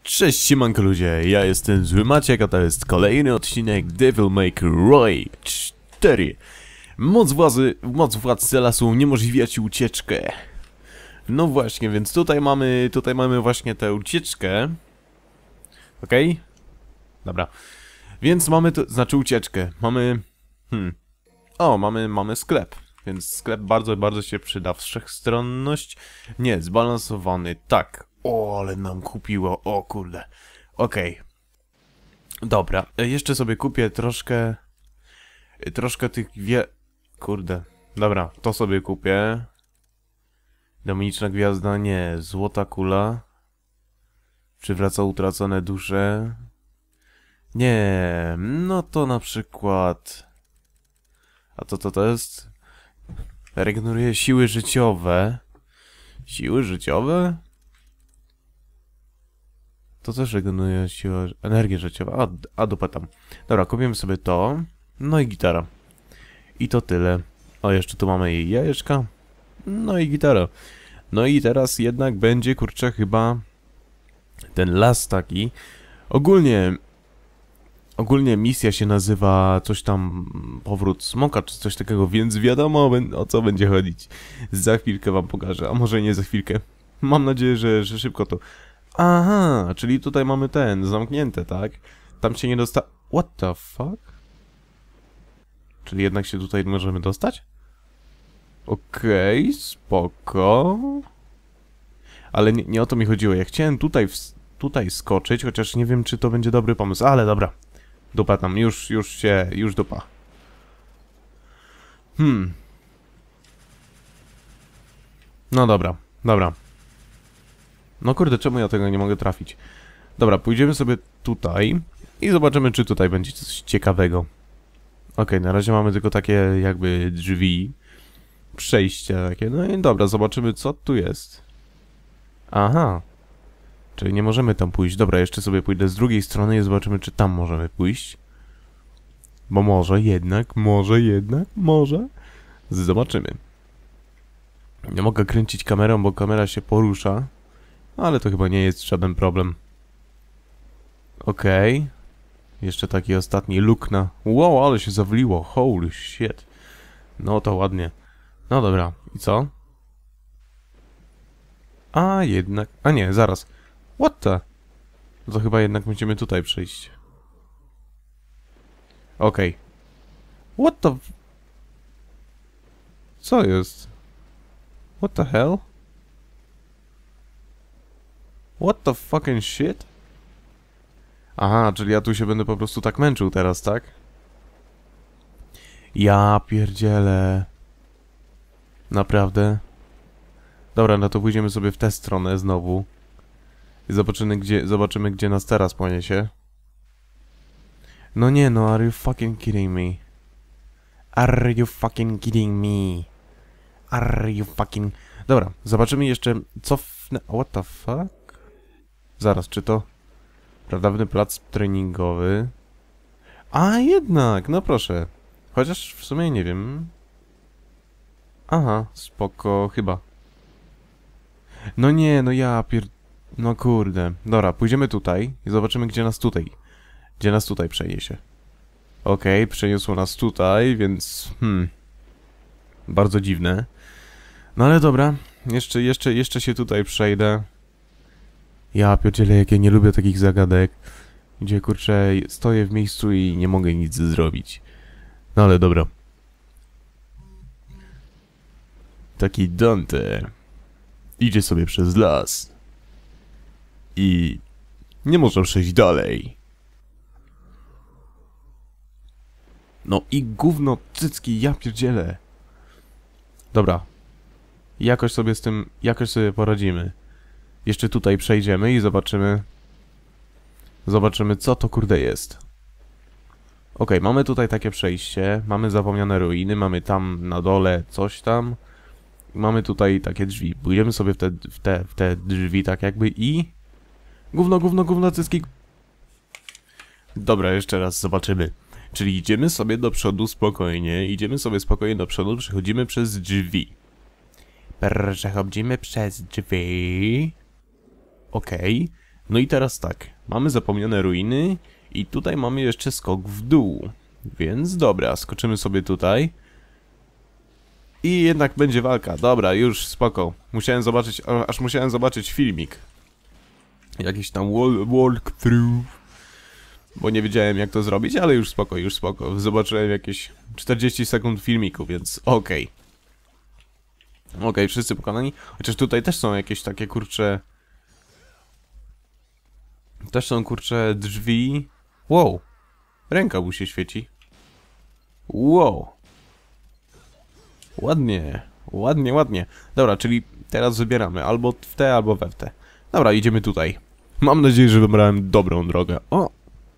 Cześć siemanko ludzie, ja jestem Zły Maciek, a to jest kolejny odcinek Devil May Cry 4. Moc władcy lasu uniemożliwia ci ucieczkę. No właśnie, więc tutaj mamy właśnie tę ucieczkę. Okej? Dobra. Więc mamy to, znaczy ucieczkę. Mamy... mamy sklep. Więc sklep bardzo się przyda. Wszechstronność? Nie, zbalansowany. Tak. O, ale nam kupiło. O kurde. Okej. Dobra. Jeszcze sobie kupię troszkę tych Kurde. Dobra, to sobie kupię. Demoniczna gwiazda? Nie. Złota kula. Przywraca utracone dusze? Nie. No to na przykład... A to jest? Regeneruje siły życiowe. Siły życiowe? To też regeneruje siłę, energię życiową. A dupa tam. Dobra, kupimy sobie to. No i gitara. I to tyle. O, jeszcze tu mamy jej jajeczka. No i gitara. No i teraz jednak będzie, kurczę, chyba ten las taki. Ogólnie misja się nazywa coś tam powrót smoka czy coś takiego, więc wiadomo o co będzie chodzić. Za chwilkę wam pokażę, a może nie za chwilkę. Mam nadzieję, że szybko to... Aha, czyli tutaj mamy zamknięte, tak? Tam się nie dosta... What the fuck? Czyli jednak się tutaj możemy dostać? Okej, spoko. Ale nie o to mi chodziło. Ja chciałem tutaj skoczyć, chociaż nie wiem, czy to będzie dobry pomysł, ale dobra. Dupa tam, już dupa. No dobra. No kurde, czemu ja tego nie mogę trafić? Dobra, pójdziemy sobie tutaj i zobaczymy, czy tutaj będzie coś ciekawego. Okej, na razie mamy tylko takie jakby drzwi. Przejścia takie, no i dobra, zobaczymy, co tu jest. Aha. Czyli nie możemy tam pójść. Dobra, jeszcze sobie pójdę z drugiej strony i zobaczymy, czy tam możemy pójść. Bo może jednak. Zobaczymy. Nie mogę kręcić kamerą, bo kamera się porusza. Ale to chyba nie jest żaden problem. Okej. Jeszcze taki ostatni look na... Wow, ale się zawliło. Holy shit. No to ładnie. No dobra. I co? A jednak... A nie, zaraz. What the? No to chyba jednak będziemy tutaj przejść. Okej. What the... Co jest? What the hell? What the fucking shit? Aha, czyli ja tu się będę po prostu tak męczył teraz, tak? Ja pierdzielę. Naprawdę? Dobra, no to pójdziemy sobie w tę stronę znowu. I zobaczymy, gdzie nas teraz poniesie. No nie, no, are you fucking kidding me? Are you fucking kidding me? Are you fucking... Dobra, zobaczymy jeszcze, co What the fuck? Zaraz, czy to... Pradawny plac treningowy? A, jednak, no proszę. Chociaż w sumie nie wiem. Aha, spoko, chyba. No nie, no ja No kurde. Dobra, pójdziemy tutaj i zobaczymy, gdzie nas tutaj przeniesie. Okej, przeniosło nas tutaj, więc... Bardzo dziwne. No ale dobra, jeszcze się tutaj przejdę. Ja pierdzielę, jak ja nie lubię takich zagadek, gdzie kurczę stoję w miejscu i nie mogę nic zrobić. No ale dobra. Taki Dante idzie sobie przez las i nie może przejść dalej. No i gówno cycki, ja pierdzielę. Dobra. Jakoś sobie poradzimy. Jeszcze tutaj przejdziemy i zobaczymy, co to kurde jest. Okej, mamy tutaj takie przejście, mamy zapomniane ruiny, mamy tam na dole coś tam. Mamy tutaj takie drzwi. Pójdziemy sobie w te drzwi tak jakby i... Gówno, cyski. Dobra, jeszcze raz zobaczymy. Czyli idziemy sobie do przodu spokojnie, przechodzimy przez drzwi. Przechodzimy przez drzwi. Okej. No i teraz tak, mamy zapomniane ruiny i tutaj mamy jeszcze skok w dół. Więc dobra, skoczymy sobie tutaj. I jednak będzie walka. Dobra, już spoko. Musiałem zobaczyć, aż musiałem zobaczyć filmik. Jakiś tam walkthrough. Bo nie wiedziałem jak to zrobić, ale już spoko, już spoko. Zobaczyłem jakieś 40 sekund filmiku, więc okej. Okej, wszyscy pokonani. Chociaż tutaj też są jakieś takie kurcze... Też są kurcze drzwi. Wow. Ręka mu się świeci. Wow. Ładnie. Ładnie, ładnie. Dobra, czyli teraz wybieramy albo w te, albo we w te. Dobra, idziemy tutaj. Mam nadzieję, że wybrałem dobrą drogę. O!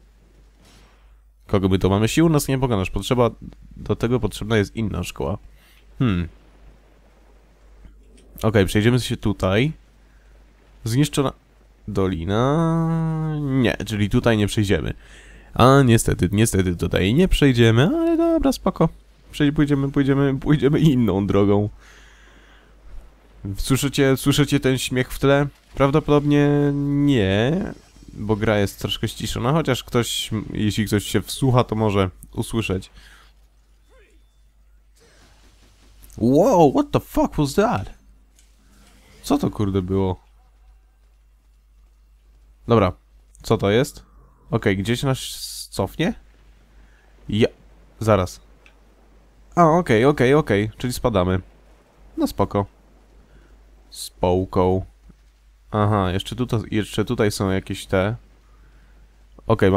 Kogo my to mamy? Sił nas nie pokonasz. Do tego potrzebna jest inna szkoła. Okej, przejdziemy się tutaj. Zniszczona dolina... Nie, czyli tutaj nie przejdziemy. A niestety tutaj nie przejdziemy, ale dobra, spoko. Pójdziemy inną drogą. Słyszycie ten śmiech w tle? Prawdopodobnie nie, bo gra jest troszkę ściszona, chociaż jeśli ktoś się wsłucha, to może usłyszeć. Wow, what the fuck was that? Co to kurde było? Dobra, co to jest? Okej, gdzieś nas cofnie? Zaraz. A, okej, czyli spadamy. No spoko. Spoko. Aha, jeszcze tutaj są jakieś te... Okej,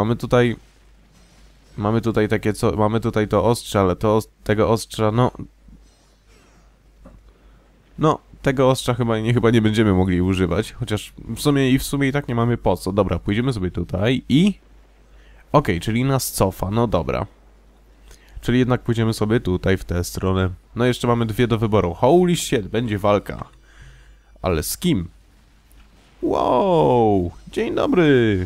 mamy tutaj takie co... Mamy tutaj to ostrze, ale tego ostrza, no... No, tego ostrza chyba nie będziemy mogli używać. Chociaż w sumie i tak nie mamy po co. Dobra, pójdziemy sobie tutaj i... Okej, czyli nas cofa, no dobra. Czyli jednak pójdziemy sobie tutaj, w tę stronę. No jeszcze mamy dwie do wyboru. Holy shit, będzie walka. Ale z kim? Wow! Dzień dobry!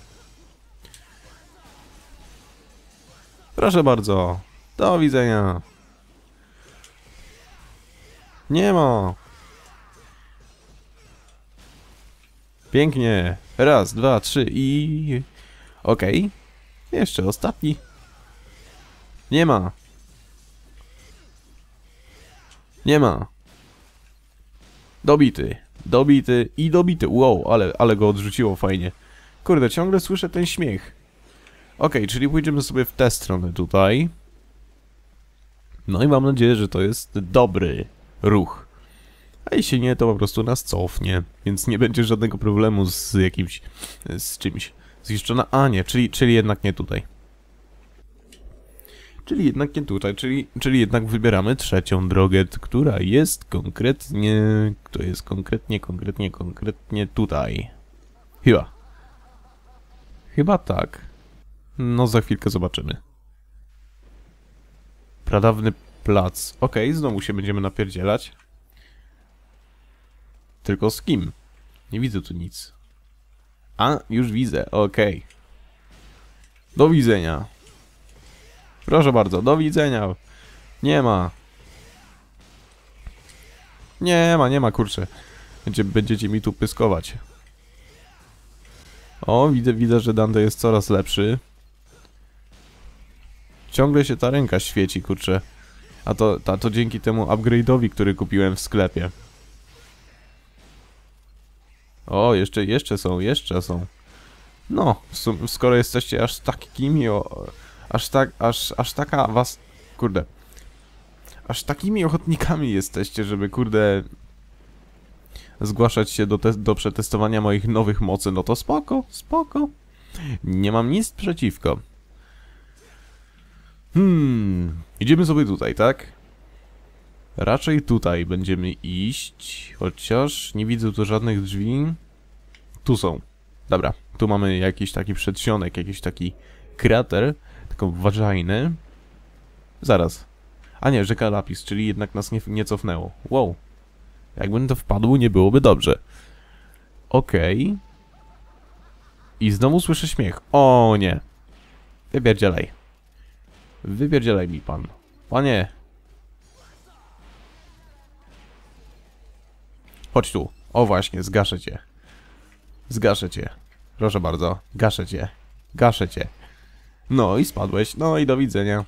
Proszę bardzo. Do widzenia. Nie ma. Pięknie. Raz, dwa, trzy i... Okej. Jeszcze ostatni. Nie ma. Nie ma. Dobity. Dobity i dobity. Wow, ale go odrzuciło fajnie. Kurde, ciągle słyszę ten śmiech. Okej, czyli pójdziemy sobie w tę stronę tutaj. No i mam nadzieję, że to jest dobry ruch. A jeśli nie, to po prostu nas cofnie. Więc nie będzie żadnego problemu z jakimś... z czymś. Zniszczona... A nie, czyli jednak nie tutaj. Czyli jednak nie tutaj, czyli jednak wybieramy trzecią drogę, która jest konkretnie... Kto jest konkretnie tutaj. Chyba tak. No za chwilkę zobaczymy. Pradawny plac. Okej, znowu się będziemy napierdzielać. Tylko z kim? Nie widzę tu nic. A, już widzę, okej. Do widzenia. Proszę bardzo, do widzenia. Nie ma. Nie ma, kurczę. Będziecie mi tu pyskować. O, widzę, że Dante jest coraz lepszy. Ciągle się ta ręka świeci, kurczę. A to dzięki temu upgrade'owi, który kupiłem w sklepie. O, jeszcze są. No, skoro jesteście aż takimi aż taka was... Kurde. Aż takimi ochotnikami jesteście, żeby kurde... Zgłaszać się do przetestowania moich nowych mocy, no to spoko. Nie mam nic przeciwko. Idziemy sobie tutaj, tak? Raczej tutaj będziemy iść, chociaż nie widzę tu żadnych drzwi. Tu są. Dobra, tu mamy jakiś taki przedsionek, jakiś taki krater, taką vagina. Zaraz. A nie, rzeka Lapis, czyli jednak nas nie cofnęło. Wow. Jakbym to wpadł, nie byłoby dobrze. Okej. I znowu słyszę śmiech. O nie. Wypierdzielaj. Wypierdzielaj mi pan. Panie. Chodź tu. O właśnie, zgaszę cię. Zgaszę cię. Proszę bardzo. Gaszę cię. Gaszę cię. No i spadłeś. No i do widzenia.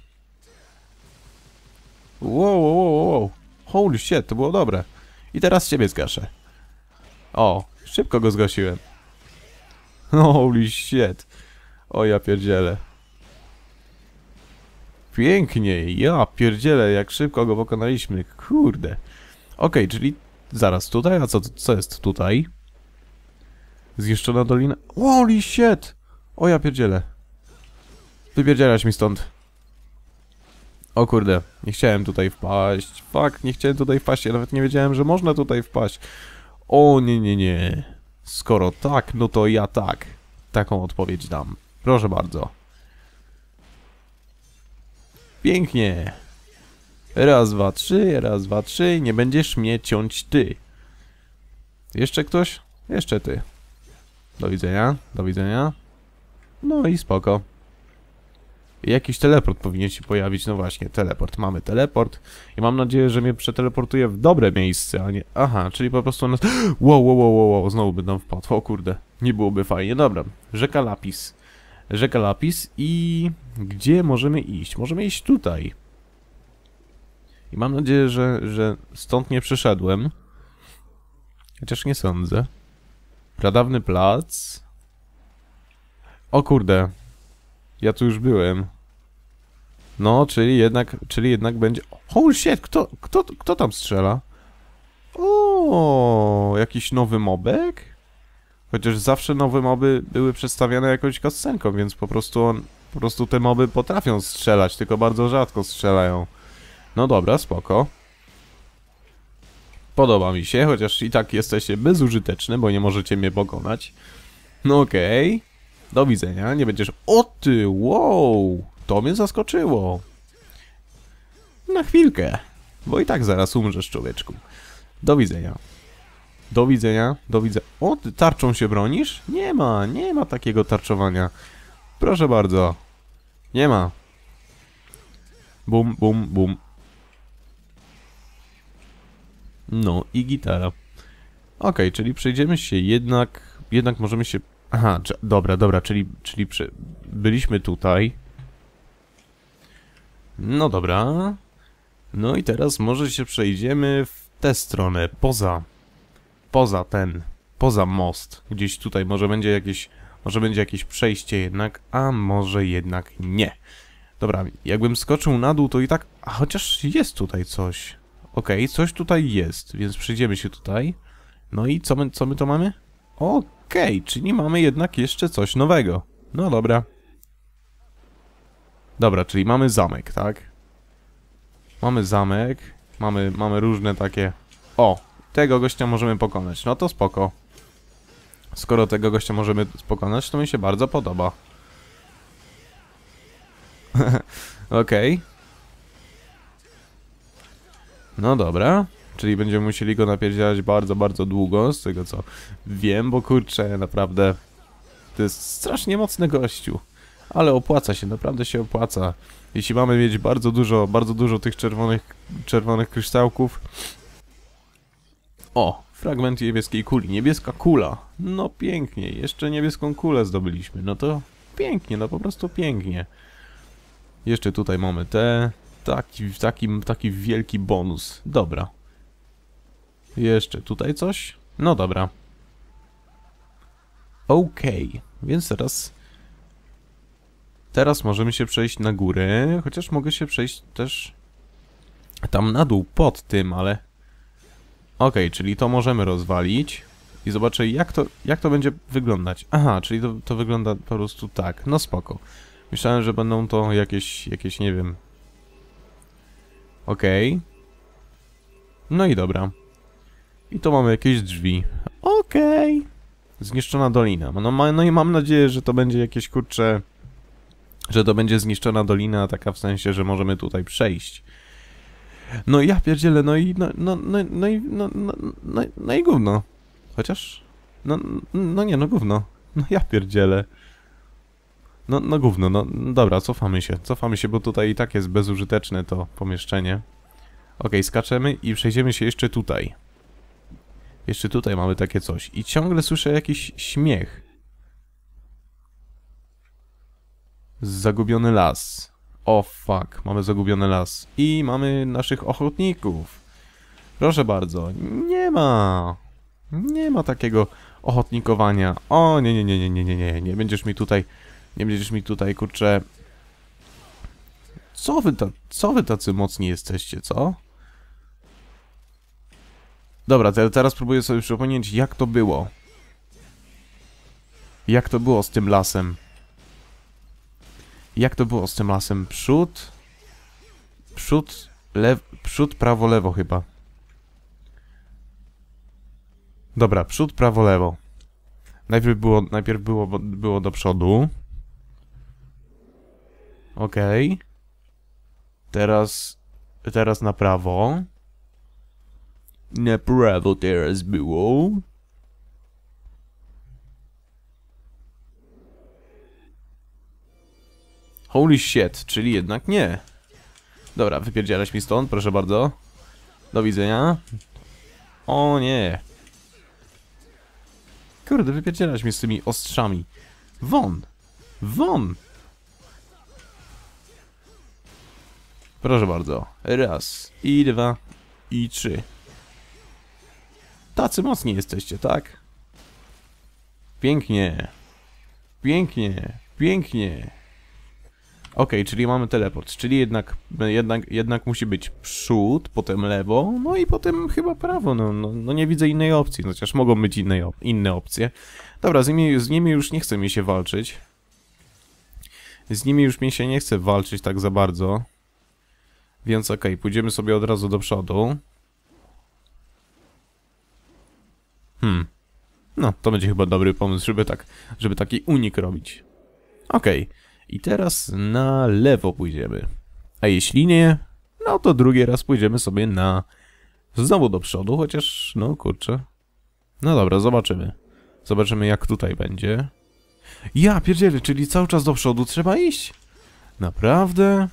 Wow, wow, wow, wow. Holy shit, to było dobre. I teraz ciebie zgaszę. O, szybko go zgasiłem. Holy shit. O ja pierdzielę. Pięknie, ja pierdzielę, jak szybko go pokonaliśmy. Kurde. Okej, czyli zaraz tutaj, a co jest tutaj? Zniszczona dolina. Holy shit! O ja pierdzielę. Wypierdzielać mi stąd. O kurde, nie chciałem tutaj wpaść. Fuck, nie chciałem tutaj wpaść. Ja nawet nie wiedziałem, że można tutaj wpaść. O nie, nie, nie. Skoro tak, no to ja tak. Taką odpowiedź dam. Proszę bardzo. Pięknie. Raz, dwa, trzy, raz, dwa, trzy. Nie będziesz mnie ciąć ty. Jeszcze ktoś? Jeszcze ty. Do widzenia, do widzenia. No i spoko. Jakiś teleport powinien się pojawić. No właśnie, teleport. Mamy teleport. I mam nadzieję, że mnie przeteleportuje w dobre miejsce, a nie... Aha, czyli po prostu nas... Wow, wow, wow, wow, znowu będę wpadł. O kurde, nie byłoby fajnie. Dobra, rzeka Lapis. Rzeka Lapis i... Gdzie możemy iść? Możemy iść tutaj. I mam nadzieję, że stąd nie przyszedłem. Chociaż nie sądzę. Pradawny plac. O kurde. Ja tu już byłem. No, czyli jednak będzie... Holy shit, kto tam strzela? O, jakiś nowy mobek? Chociaż zawsze nowe moby były przedstawiane jakąś cutscenką, więc po prostu te moby potrafią strzelać, tylko bardzo rzadko strzelają. No dobra, spoko. Podoba mi się, chociaż i tak jesteście bezużyteczne, bo nie możecie mnie pokonać. No okej. Do widzenia, nie będziesz... O ty, wow! To mnie zaskoczyło. Na chwilkę. Bo i tak zaraz umrzesz, człowieczku. Do widzenia. Do widzenia, do widzenia. O, ty tarczą się bronisz? Nie ma takiego tarczowania. Proszę bardzo. Nie ma. Bum, bum, bum. No i gitara. Okej, czyli przejdziemy się jednak możemy się... Aha, dobra, czyli byliśmy tutaj. No dobra. No i teraz może się przejdziemy w tę stronę, poza most. Gdzieś tutaj może będzie jakieś przejście jednak, a może jednak nie. Dobra, jakbym skoczył na dół, to i tak... A chociaż jest tutaj coś. Okej, coś tutaj jest, więc przejdziemy się tutaj. No i co my to mamy? Okej, czyli mamy jednak jeszcze coś nowego. No dobra. Dobra, czyli mamy zamek, tak? Mamy zamek, mamy różne takie... O, tego gościa możemy pokonać, no to spoko. Skoro tego gościa możemy pokonać, to mi się bardzo podoba. Okej. No dobra, czyli będziemy musieli go napierdzielać bardzo, bardzo długo, z tego co wiem, bo kurczę, naprawdę to jest strasznie mocny gościu. Ale opłaca się, naprawdę się opłaca. Jeśli mamy mieć bardzo dużo tych czerwonych kryształków. O, fragment niebieskiej kuli, niebieska kula. No pięknie, jeszcze niebieską kulę zdobyliśmy, no to pięknie, no po prostu pięknie. Jeszcze tutaj mamy taki wielki bonus. Dobra. Jeszcze tutaj coś? No dobra. Okej, więc teraz możemy się przejść na górę, chociaż mogę się przejść też tam na dół pod tym, ale... Okej, czyli to możemy rozwalić i zobaczę jak to będzie wyglądać. Aha, czyli to wygląda po prostu tak, no spoko. Myślałem, że będą to jakieś nie wiem... Okej. No i dobra. I tu mamy jakieś drzwi. Okej. Zniszczona dolina. No i mam nadzieję, że to będzie jakieś kurcze... Że to będzie zniszczona dolina, taka w sensie, że możemy tutaj przejść. No i ja pierdzielę, no i gówno. Chociaż... No gówno. No ja pierdzielę. No gówno, no dobra, cofamy się, bo tutaj i tak jest bezużyteczne to pomieszczenie. Okej, skaczemy i przejdziemy się jeszcze tutaj. Jeszcze tutaj mamy takie coś. I ciągle słyszę jakiś śmiech. Zagubiony las. O fuck, mamy zagubiony las. I mamy naszych ochotników. Proszę bardzo, nie ma takiego ochotnikowania. O, nie będziesz mi tutaj, kurczę... Co wy tacy mocni jesteście, co? Dobra, teraz próbuję sobie przypomnieć, jak to było. Jak to było z tym lasem? Jak to było z tym lasem? Przód, prawo, lewo chyba. Dobra, przód, prawo, lewo. Najpierw było do przodu. Okej. Teraz na prawo. Na prawo teraz było. Holy shit, czyli jednak nie. Dobra, wypierdzielać mi stąd, proszę bardzo. Do widzenia. O nie. Kurde, wypierdzielać mnie z tymi ostrzami. Won! Won! Proszę bardzo. Raz, i dwa, i trzy. Tacy mocni jesteście, tak? Pięknie. Pięknie. Pięknie. Okej, czyli mamy teleport, czyli jednak musi być przód, potem lewo, no i potem chyba prawo, no nie widzę innej opcji, chociaż mogą być inne opcje. Dobra, z nimi już nie chce mi się walczyć. Z nimi już mi się nie chce walczyć tak za bardzo. Więc okej, pójdziemy sobie od razu do przodu. No, to będzie chyba dobry pomysł, żeby taki unik robić. Okej. I teraz na lewo pójdziemy. A jeśli nie, no to drugi raz pójdziemy sobie znowu do przodu, chociaż, no kurczę. No dobra, zobaczymy. Zobaczymy, jak tutaj będzie. Ja pierdzielę, czyli cały czas do przodu trzeba iść? Naprawdę?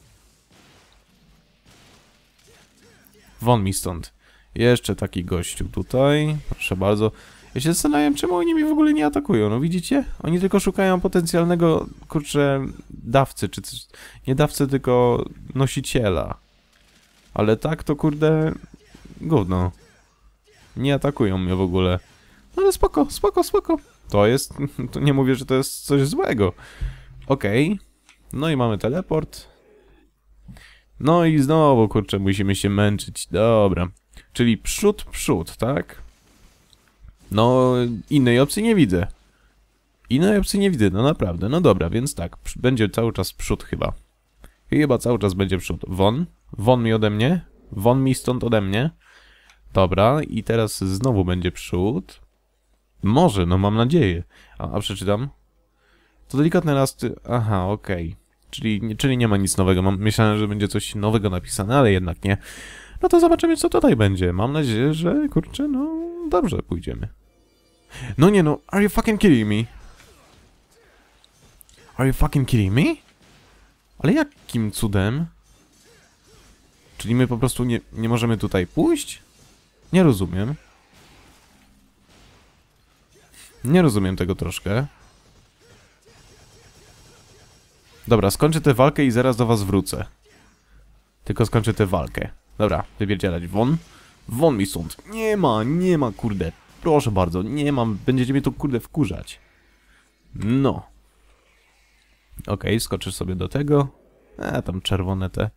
Won mi stąd. Jeszcze taki gościu tutaj. Proszę bardzo. Ja się zastanawiam, czemu oni mnie w ogóle nie atakują. No widzicie? Oni tylko szukają potencjalnego, kurczę, dawcy, czy coś. Nie dawcy, tylko nosiciela. Ale tak to, kurde, gówno. Nie atakują mnie w ogóle. Ale spoko. To nie mówię, że to jest coś złego. Okej. No i mamy teleport. No i znowu, kurczę, musimy się męczyć. Dobra. Czyli przód, tak? No, innej opcji nie widzę. No naprawdę. No dobra, więc tak. Będzie cały czas przód chyba. Chyba cały czas będzie przód. Won mi ode mnie. Won mi stąd ode mnie. Dobra, i teraz znowu będzie przód. Może, no mam nadzieję. A przeczytam. To delikatne rasty... Aha, okej. Czyli nie ma nic nowego. Myślałem, że będzie coś nowego napisane, ale jednak nie. No to zobaczymy, co tutaj będzie. Mam nadzieję, że, kurczę, no dobrze pójdziemy. No nie no, are you fucking kidding me? Are you fucking kidding me? Ale jakim cudem? Czyli my po prostu nie możemy tutaj pójść? Nie rozumiem. Nie rozumiem tego troszkę. Dobra, skończę tę walkę i zaraz do was wrócę. Tylko skończę tę walkę. Dobra, wypierdzielać. Won mi stąd. Nie ma, kurde. Proszę bardzo, nie mam. Będziecie mnie tu, kurde, wkurzać. No. Okej, skoczysz sobie do tego. Tam czerwone te.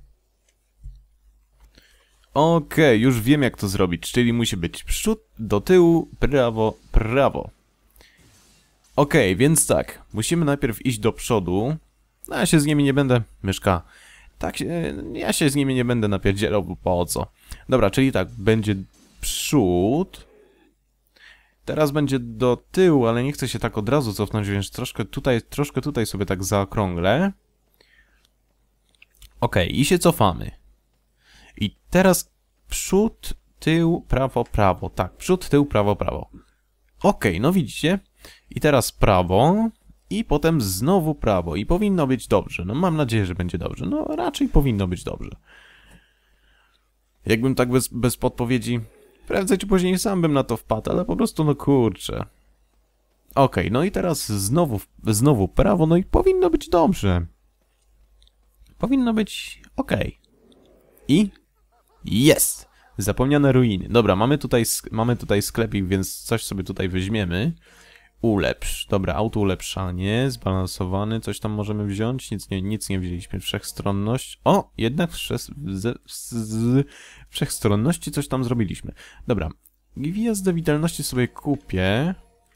Okej, już wiem, jak to zrobić. Czyli musi być przód, do tyłu, prawo. Okej, więc tak. Musimy najpierw iść do przodu. No, ja się z nimi nie będę... Myszka. Ja się z nimi nie będę napierdzielał, bo po co. Dobra, czyli tak, będzie przód. Teraz będzie do tyłu, ale nie chcę się tak od razu cofnąć, więc troszkę tutaj sobie tak zaokrąglę. Okej, i się cofamy. I teraz przód, tył, prawo. Tak, przód, tył, prawo. Okej, no widzicie? I teraz prawo. I potem znowu prawo. I powinno być dobrze. No mam nadzieję, że będzie dobrze. No raczej powinno być dobrze. Jakbym tak bez podpowiedzi... Prędzej czy później sam bym na to wpadł, ale po prostu no kurczę. Okej, no i teraz znowu prawo, no i powinno być dobrze. Powinno być okej. I? Jest! Zapomniane ruiny. Dobra, mamy tutaj sklepik, więc coś sobie tutaj weźmiemy. Ulepsz. Dobra, auto ulepszanie, zbalansowany, coś tam możemy wziąć. Nic nie wzięliśmy. Wszechstronność. O! Jednak z wszechstronności coś tam zrobiliśmy. Dobra. Gwiazdę witalności sobie kupię.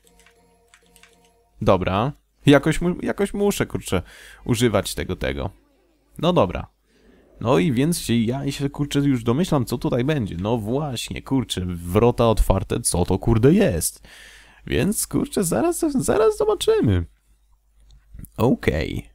Dobra. Jakoś muszę, kurczę, używać tego. No dobra. No i więc ja się, kurczę, już domyślam, co tutaj będzie. No właśnie, kurczę, wrota otwarte, co to, kurde, jest? Więc, kurczę, zaraz zobaczymy. Okej.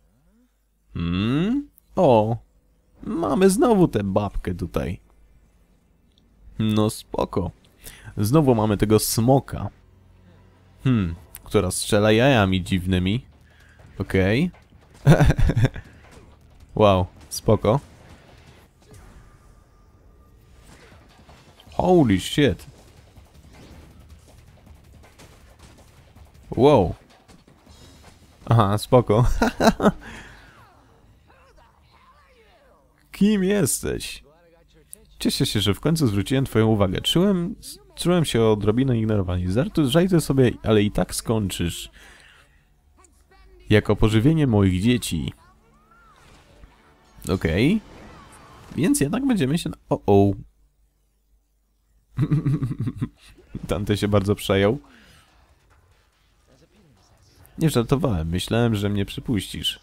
O, mamy znowu tę babkę tutaj. No spoko. Znowu mamy tego smoka. Która strzela jajami dziwnymi. Okej. Wow, spoko. Holy shit. Wow. Aha, spoko. Kim jesteś? Cieszę się, że w końcu zwróciłem twoją uwagę. Czułem się odrobinę ignorowani. Żartuj sobie, ale i tak skończysz. Jako pożywienie moich dzieci. Okej. Więc jednak będziemy się... O. Tamten się bardzo przejął. Nie żartowałem. Myślałem, że mnie przypuścisz.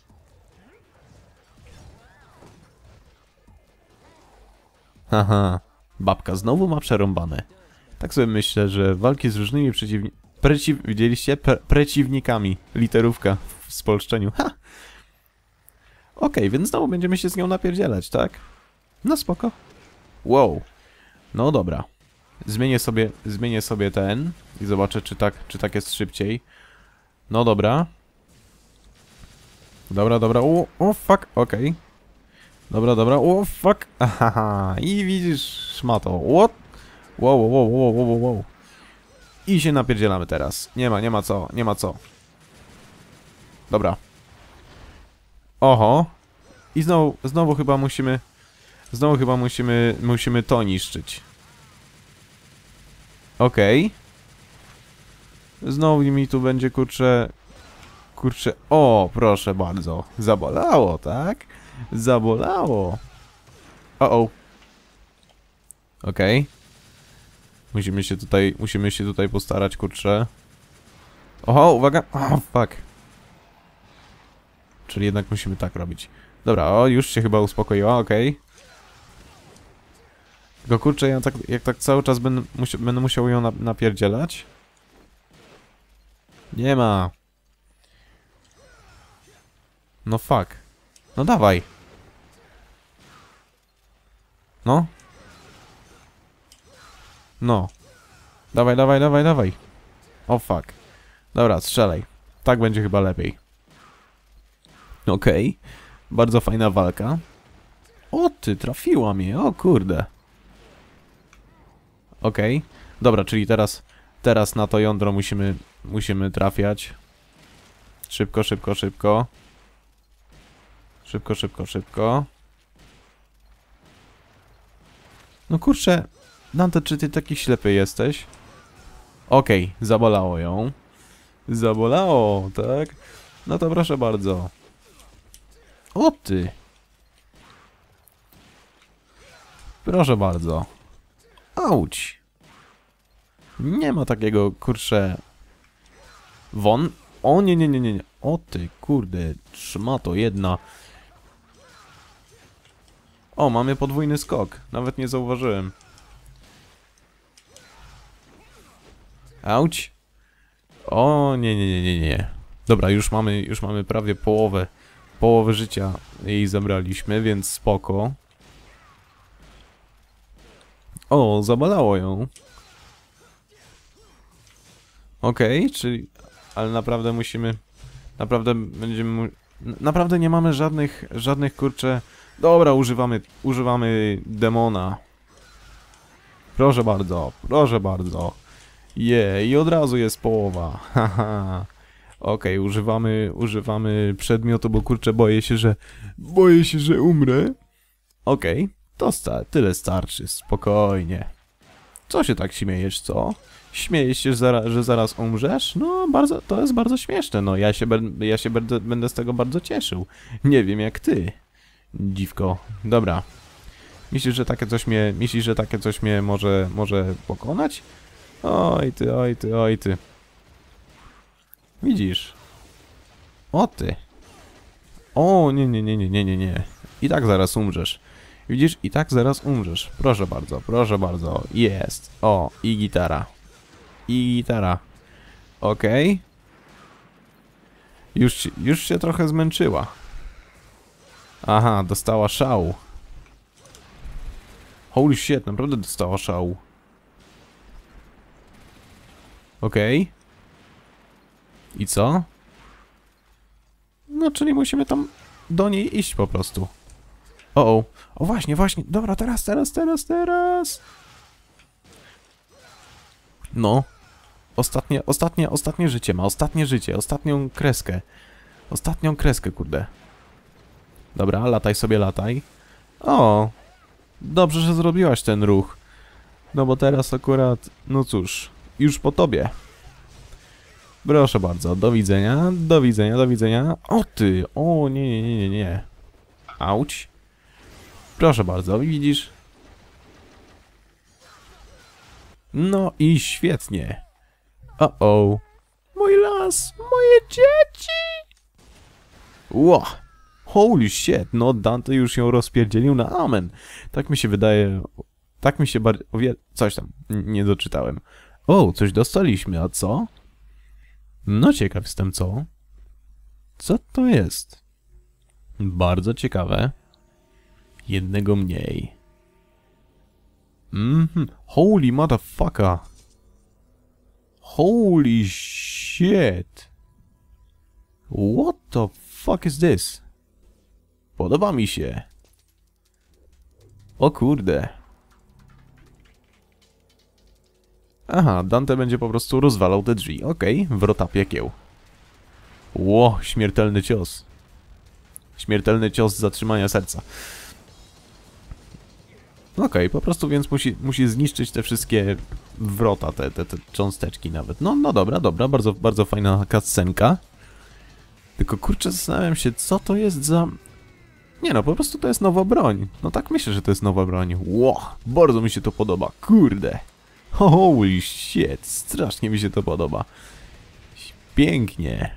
Haha. Babka znowu ma przerąbane. Tak sobie myślę, że walki z różnymi widzieliście? Przeciwnikami. Literówka w spolszczeniu. Ha! Okej, więc znowu będziemy się z nią napierdzielać, tak? No spoko. Wow. No dobra. Zmienię sobie ten i zobaczę, czy tak jest szybciej. No dobra. Dobra. O fuck, okej. Dobra. O fuck. Ahaha. I widzisz, szmato. What? Wow. I się napierdzielamy teraz. Nie ma co. Dobra. Oho. I znowu chyba musimy... musimy to niszczyć. Okej. Znowu mi tu będzie, kurczę... O, proszę bardzo. Zabolało, tak? Zabolało. Okej. Musimy się tutaj postarać, kurczę. Oho, uwaga. O, fuck. Czyli jednak musimy tak robić. Dobra, już się chyba uspokoiła, okej. Tylko kurczę, jak tak cały czas będę musiał ją napierdzielać. Nie ma. No fuck. No dawaj. No. No. Dawaj. O fuck. Dobra, strzelaj. Tak będzie chyba lepiej. Okej. Bardzo fajna walka. O ty, trafiła mnie, o kurde. Okej. Dobra, czyli teraz na to jądro musimy trafiać. Szybko. No kurczę, Dante, czy ty taki ślepy jesteś? Okej, zabolało ją. Zabolało, tak? No to proszę bardzo. O ty! Proszę bardzo. Auć! Nie ma takiego, kurczę... Won? O nie. O ty, kurde, szmato jedna. O, mamy podwójny skok. Nawet nie zauważyłem. Auć! O, nie. Dobra, już mamy prawie połowę życia jej zabraliśmy, więc spoko. O, zabolało ją. Okej, czyli... Ale naprawdę naprawdę nie mamy żadnych kurczę... Dobra, używamy demona. Proszę bardzo. I od razu jest połowa. Haha. Okej, używamy przedmiotu, bo kurczę, boję się, że umrę. Okej, to tyle starczy, spokojnie. Co się tak śmiejesz, co? Śmiejesz się, że zaraz umrzesz? No, to jest bardzo śmieszne, no, ja się będę z tego bardzo cieszył. Nie wiem jak ty, dziwko. Dobra. Myślisz, że takie coś mnie może pokonać? Oj ty. Widzisz? O ty. O, nie. I tak zaraz umrzesz. Widzisz? I tak zaraz umrzesz. Proszę bardzo. Jest. O, i gitara. Okej. Już się trochę zmęczyła. Aha, dostała szału. Holy shit, naprawdę dostała szału. Okej. I co? No, czyli musimy tam do niej iść po prostu. O, właśnie. Dobra, teraz. No. Ostatnie życie ma. Ostatnią kreskę. Ostatnią kreskę, kurde. Dobra, lataj. O. Dobrze, że zrobiłaś ten ruch. No bo teraz akurat, no cóż, już po tobie. Proszę bardzo, do widzenia. O ty, o nie. Auć. Proszę bardzo, widzisz? No i świetnie. O. Mój las, moje dzieci! Ło. Holy shit, no Dante już ją rozpierdzielił na amen. Tak mi się wydaje... Tak mi się bardziej... Coś tam, nie doczytałem. O, coś dostaliśmy, a co? No ciekaw jestem co. Co to jest? Bardzo ciekawe. Jednego mniej. Holy motherfucker. Holy shit. What the fuck is this? Podoba mi się. O kurde. Aha, Dante będzie po prostu rozwalał te drzwi. Okej, wrota piekieł. Ło, śmiertelny cios. Śmiertelny cios zatrzymania serca. Okej, po prostu więc musi zniszczyć te wszystkie wrota, te cząsteczki nawet. No dobra, bardzo fajna cutscenka. Tylko kurczę, zastanawiam się, co to jest za... Nie no, po prostu to jest nowa broń. No tak myślę, że to jest nowa broń. Ło, bardzo mi się to podoba, kurde. Holy shit, strasznie mi się to podoba. Pięknie.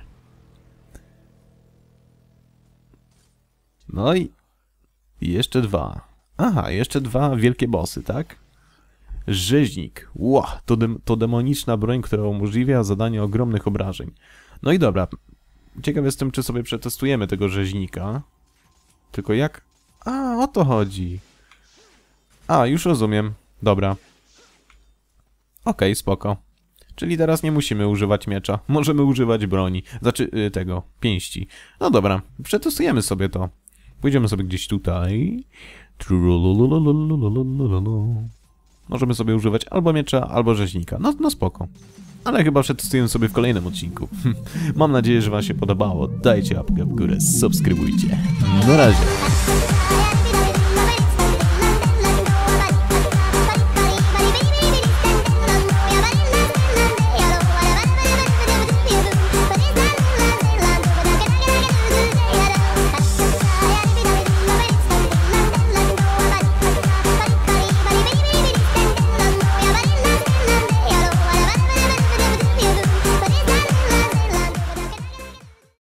No i jeszcze dwa. Aha, jeszcze dwa wielkie bossy, tak? Rzeźnik. Ło, to demoniczna broń, która umożliwia zadanie ogromnych obrażeń. No i dobra. Ciekaw jestem, czy sobie przetestujemy tego rzeźnika. Tylko jak? A, o to chodzi. A, już rozumiem. Dobra. Okej, spoko. Czyli teraz nie musimy używać miecza. Możemy używać broni. Znaczy, pięści. No dobra, przetestujemy sobie to. Pójdziemy sobie gdzieś tutaj. Możemy sobie używać albo miecza, albo rzeźnika. No spoko. Ale chyba przetestujemy sobie w kolejnym odcinku. Mam nadzieję, że wam się podobało. Dajcie łapkę w górę, subskrybujcie. Na razie.